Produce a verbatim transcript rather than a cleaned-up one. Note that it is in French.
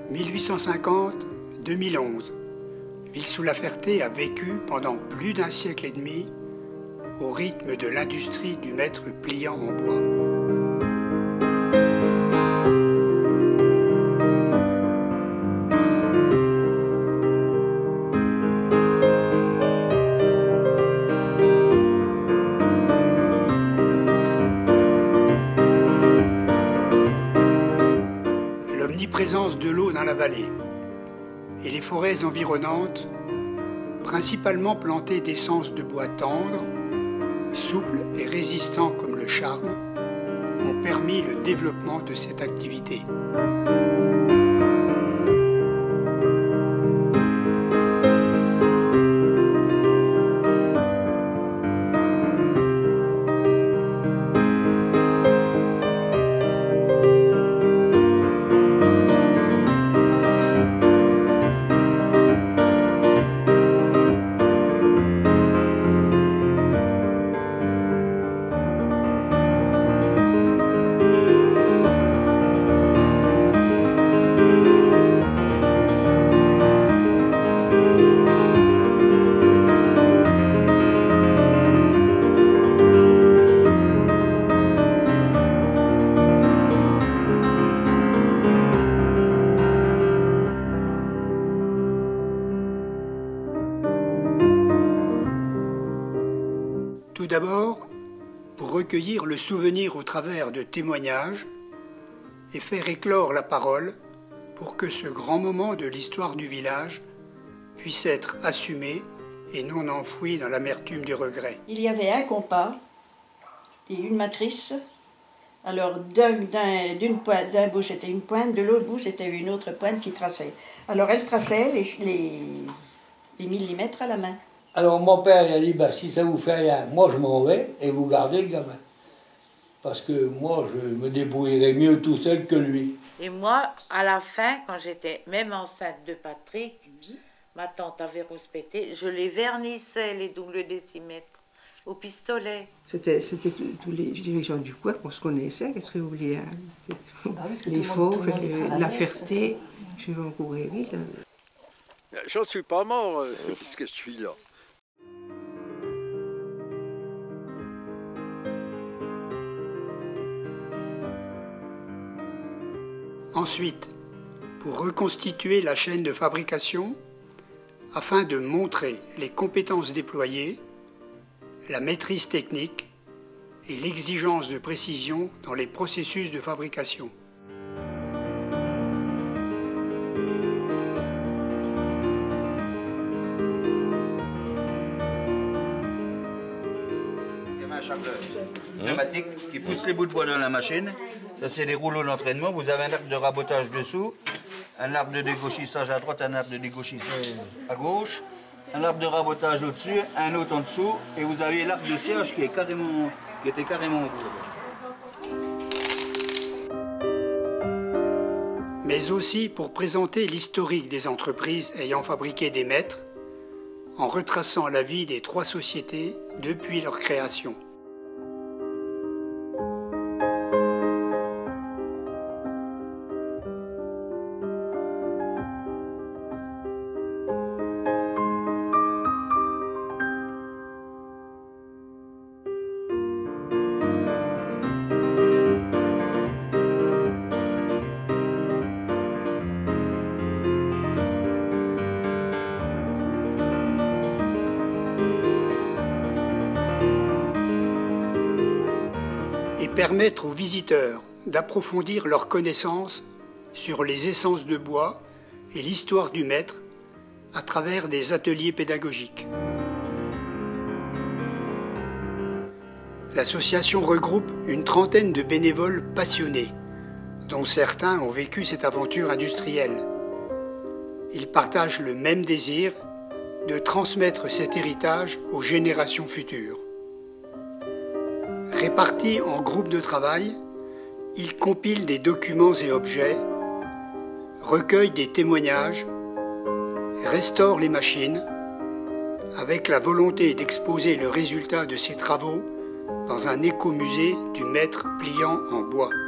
mille huit cent cinquante à deux mille onze, Ville-sous-la-Ferté a vécu pendant plus d'un siècle et demi au rythme de l'industrie du mètre pliant en bois. L'omniprésence de l'eau dans la vallée et les forêts environnantes, principalement plantées d'essences de bois tendres, souples et résistants comme le charme, ont permis le développement de cette activité. Tout d'abord, pour recueillir le souvenir au travers de témoignages et faire éclore la parole pour que ce grand moment de l'histoire du village puisse être assumé et non enfoui dans l'amertume du regret. Il y avait un compas et une matrice. Alors d'un pointe, d'un bout c'était une pointe, de l'autre bout c'était une autre pointe qui traçait. Alors elle traçait les, les, les millimètres à la main. Alors mon père il a dit, bah, si ça vous fait rien, moi je m'en vais et vous gardez le gamin. Parce que moi je me débrouillerais mieux tout seul que lui. Et moi, à la fin, quand j'étais même enceinte de Patrick, ma tante avait rouspété, je les vernissais, les doubles décimètres, au pistolet. C'était tous les dirigeants du coin qu'on se connaissait, qu'est-ce que vous vouliez, hein? Ah oui, les Fauves, la Ferté, je vais en courir vite. J'en suis pas mort, euh, puisque je suis là. Ensuite, pour reconstituer la chaîne de fabrication, afin de montrer les compétences déployées, la maîtrise technique et l'exigence de précision dans les processus de fabrication. Un chargeur pneumatique qui pousse les bouts de bois dans la machine. Ça, c'est des rouleaux d'entraînement. Vous avez un arc de rabotage dessous, un arc de dégauchissage à droite, un arc de dégauchissage à gauche, un arc de rabotage au-dessus, un autre en dessous, et vous avez l'arc de sciage qui, est carrément, qui était carrément au bout. Mais aussi pour présenter l'historique des entreprises ayant fabriqué des mètres, en retraçant la vie des trois sociétés depuis leur création. Et permettre aux visiteurs d'approfondir leurs connaissances sur les essences de bois et l'histoire du mètre à travers des ateliers pédagogiques. L'association regroupe une trentaine de bénévoles passionnés, dont certains ont vécu cette aventure industrielle. Ils partagent le même désir de transmettre cet héritage aux générations futures. Répartis en groupes de travail, ils compilent des documents et objets, recueillent des témoignages, restaurent les machines, avec la volonté d'exposer le résultat de ces travaux dans un écomusée du mètre pliant en bois.